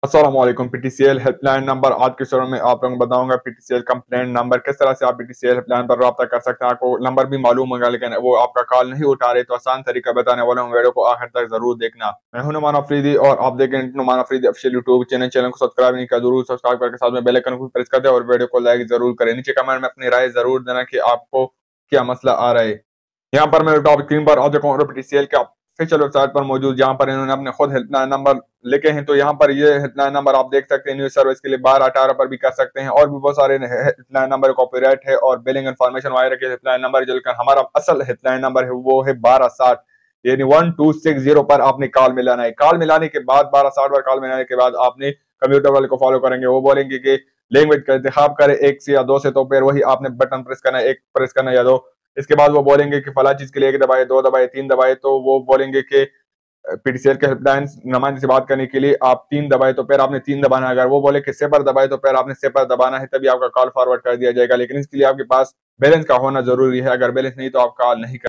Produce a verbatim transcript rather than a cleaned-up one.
अस्सलामुअलैकुम। PTCL helpline number आज के शो में आप लोगों को बताऊंगा। पीटीसीएल कंप्लेंट नंबर किस तरह से आप पीटीसीएल हेल्पलाइन पर रब्ता कर सकते हैं। आपको नंबर भी मालूम होगा लेकिन वो आपका कॉल नहीं उठा रहे, तो आसान तरीका बताने वाला हूँ। वीडियो को आखिर तक जरूर देखना। मैं हूं नुमान अफरीदी और आप देखें Numan Afridi official YouTube channel. Channel को सब्सक्राइब नहीं किया जरूर सब्सक्राइब करके साथ में बेल आइकन को प्रेस कर दे और वीडियो को लाइक जरूर करें। नीचे कमेंट में अपनी राय जरूर देना कि आपको क्या मसला आ रहा है। यहाँ पर मैं टॉप स्क्रीन पर आ चुका हूँ पीटीसीएल के ऑफिशियल वेबसाइट पर मौजूद, जहाँ पर इन्होंने अपने खुद हेल्पलाइन नंबर लिखे हैं। तो यहाँ पर ये हेल्पलाइन नंबर आप देख सकते हैं। न्यूज सर्विस के लिए बारह अठारह पर भी कर सकते हैं और भी बहुत सारे हेल्पलाइन नंबर कॉपीराइट है और बिलिंग इन्फॉर्मेशन वायरस के हेल्पलाइन नंबर, जो हमारा असल हेल्पलाइन नंबर है वो है बारह साठ, यानी वन टू सिक्स जीरो पर आपने कॉल मिलाना है। कॉल मिलाने के बाद बारह साठ पर कॉल मिलाने के बाद आपने कंप्यूटर वाले को फॉलो करेंगे। वो बोलेंगे कि लैंग्वेज का इंतखाब करें एक से या दो से, तो फिर वही आपने बटन प्रेस करना है, एक प्रेस करना या दो। इसके बाद वो बोलेंगे कि फला चीज के लिए एक दबाए, दो दबाए, तीन दबाए, तो वो बोलेंगे कि पीटीसीएल के हेल्पलाइन नुमाइंदे से बात करने के लिए आप तीन दबाए, तो फिर आपने तीन दबाना है। अगर वो बोले कि सेपर दबाए तो फिर आपने सेपर दबाना है, तभी आपका कॉल फॉरवर्ड कर दिया जाएगा। लेकिन इसके लिए आपके पास बैलेंस का होना जरूरी है। अगर बैलेंस नहीं तो आप कॉल नहीं कर